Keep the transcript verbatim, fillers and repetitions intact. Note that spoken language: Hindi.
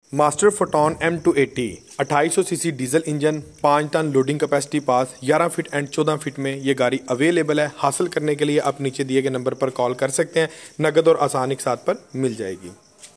Master Foton M two AT अट्ठाईस सौ सीसी डीजल इंजन, पाँच टन लोडिंग कैपेसिटी पास, ग्यारह फीट एंड चौदह फीट में ये गाड़ी अवेलेबल है। हासिल करने के लिए आप नीचे दिए गए नंबर पर कॉल कर सकते हैं। नगद और आसानी के साथ पर मिल जाएगी।